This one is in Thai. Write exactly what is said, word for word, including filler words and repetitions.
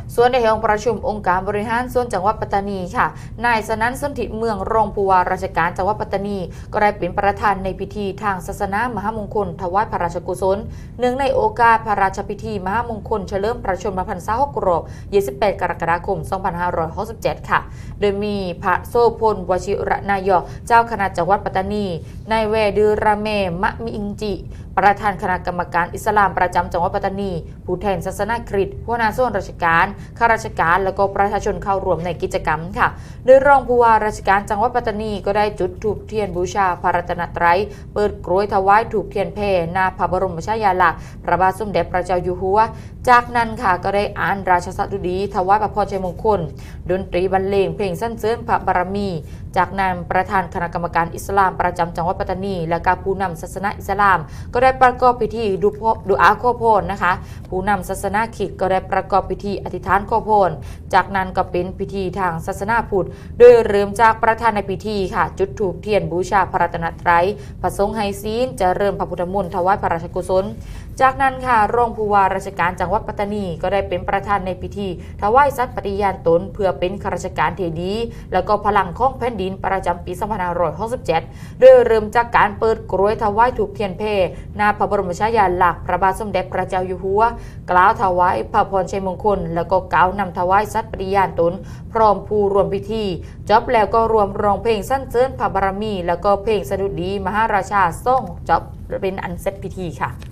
ส่วนในห้องประชุมองค์การบริหารส่วนจังหวัดปัตตานีค่ะนายสนั่น สนธิเมืองรองผู้ว่าราชการจังหวัดปัตตานีก็ได้เป็นประธานในพิธีทางศาสนามหามงคลถวายพระราชกุศลเนื่องในโอกาสพระราชพิธีมหามงคลเฉลิมพระชนมพรรษาหกรอบยี่สิบแปดกรกฎาคมสองพันห้าร้อยหกสิบเจ็ดค่ะโดยมีพระโสพลวชิรนายกเจ้าคณะจังหวัดปัตตานีนายแวดือระเมมะมิอิงจิประธานคณะกรรมการอิสลามประจำจังหวัดปัตตานีผู้แทนศาสนาคริสต์หัวหน้าส่วนราชการข้าราชการและก็ประชาชนเข้าร่วมในกิจกรรมค่ะโดยรองผู้ว่าราชการจังหวัดปัตตานีก็ได้จุดธูปเทียนบูชาพระรัตนตรัยเปิดกรวยถวายธูปเทียนแผ่หน้าพระบรมฉายาลักษณ์พระบาทสมเด็จพระเจ้าอยู่หัวจากนั้นค่ะก็ได้อ่านราชสดุดีถวายพระพรชัยมงคลดนตรีบรรเลงเพลงสรรเสริญพระบารมีจากนั้นประธานคณะกรรมการอิสลามประจำจังหวัดปัตตานีและการผู้นำศาสนาอิสลามก็ได้ประกอบพิธีดูดูอาโคโพนนะคะผู้นำศาสนาคริสต์ก็ได้ประกอบพิธีอธิษฐานโคโพนจากนั้นก็เป็นพิธีทางศาสนาพุทธโดยเริ่มจากประธานในพิธีค่ะจุดธูปเทียนบูชาพระรัตนตรัยพระสงฆ์ให้ศีลจะเริ่มพระพุทธมนต์ถวายพระราชกุศลจากนั้นค่ะรองผู้ว่าราชการจังหวัดปัตตานีก็ได้เป็นประธานในพิธีถวายสัตย์ปฏิญาณตนเพื่อเป็นข้าราชการที่ดีแล้วก็พลังของแผ่นดินประจำปีสองพันห้าร้อยหกสิบเจ็ดโดยเริ่มจากการเปิดกรวยถวายธูปเทียนเพหน้าพระบรมฉายาลักษณ์พระบาทสมเด็จพระเจ้าอยู่หัวกล่าวถวายพระพรชัยมงคลแล้วก็กล่าวนำถวายสัตย์ปฏิญาณตนพร้อมผู้รวมพิธีจบแล้วก็รวมร้องเพลงสรรเสริญพระบารมีแล้วก็เพลงสดุดีมหาราชาทรงจบเป็นอันเสร็จพิธีค่ะ